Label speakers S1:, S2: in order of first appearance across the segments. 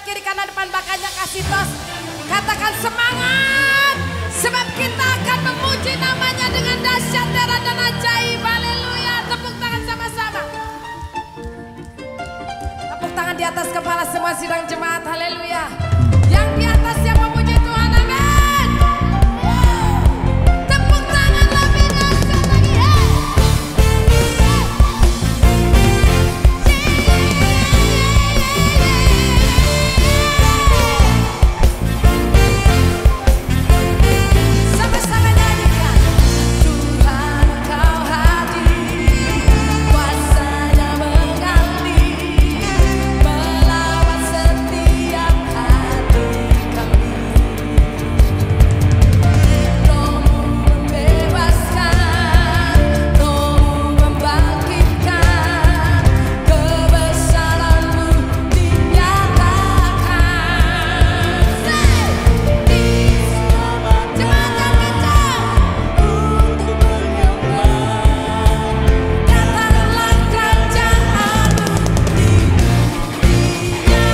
S1: kiri kanan depan belakangnya kasih tos. Katakan semangat, sebab kita akan memuji namanya dengan dahsyat, darah dan ajaib. Haleluya. Tepuk tangan sama-sama. Tepuk tangan di atas kepala semua sidang jemaat. Haleluya. Yang di atas yang memuji Tuhan. Amin. Tepuk tangan lebih dahsyat lagi. Sama-sama nyanyikan. Tuhan Kau hadir, kuasa-Nya mengganti, melawat setiap hati kami. Roh-Mu membebaskan, Roh-Mu membangkitkan, kebesaran-Mu dinyatakan. Jemaat yang kencang untuk menyembah, datanglah kerajaan-Mu di dunia.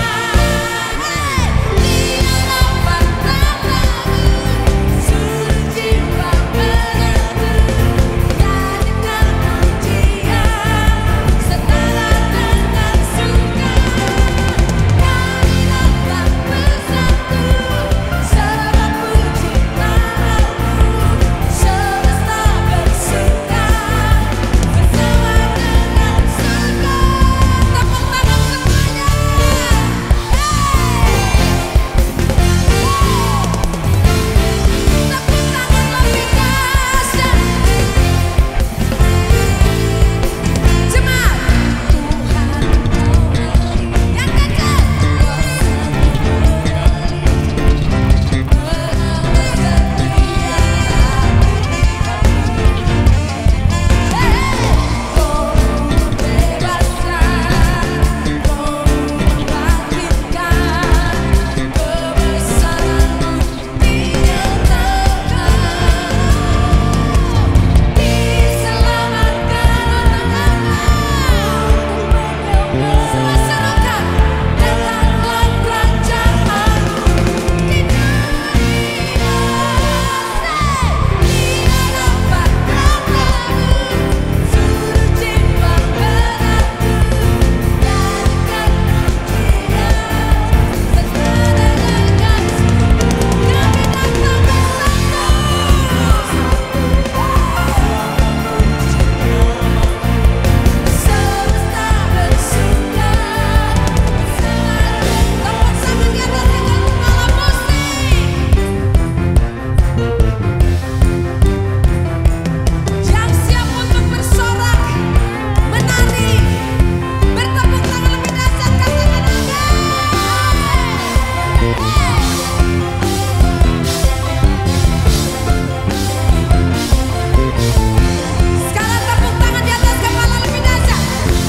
S1: Dia dapat membangun seluruh jiwa menentu, nyanyikan pujian setara dengan surga. Kami datang bersatu, serta puji nama-Mu, semesta bersuka bersama dengan surga. Tepuk tangan semuanya. Tepuk tangan lebih dahsyat. Jemaat, Tuhan Kau hadir. Yang kencang. Yang siap untuk bersorak, menari, bertepuk tangan lebih dahsyat, katakan amin. Sekarang tepuk tangan di atas kepala lebih dahsyat.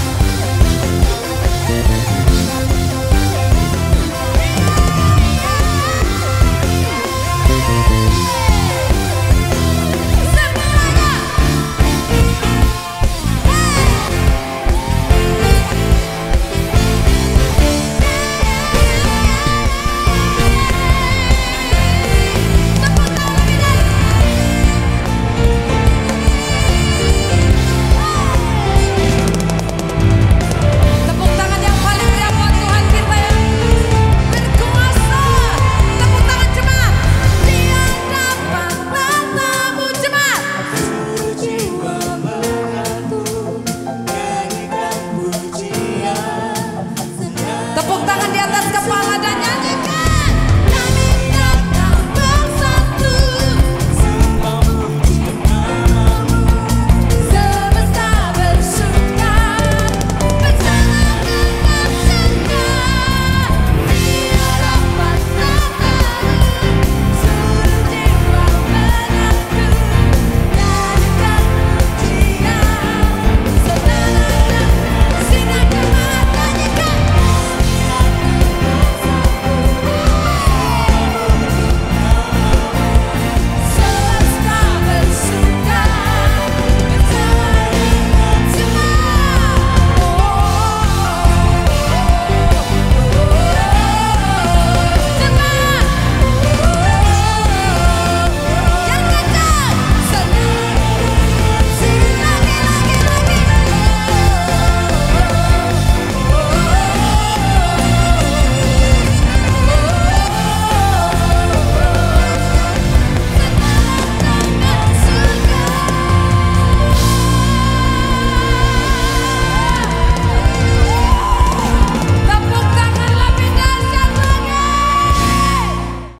S1: Semuanya. Tepuk tangan lebih dahsyat. Tepuk tangan yang paling meriah buat Tuhan kita yang berkuasa. Tepuk tangan jemaat. Dia dapat bertemu jemaat.
S2: Jiwa mengantuk, nyanyikan pujian.
S1: Tepuk tangan di atas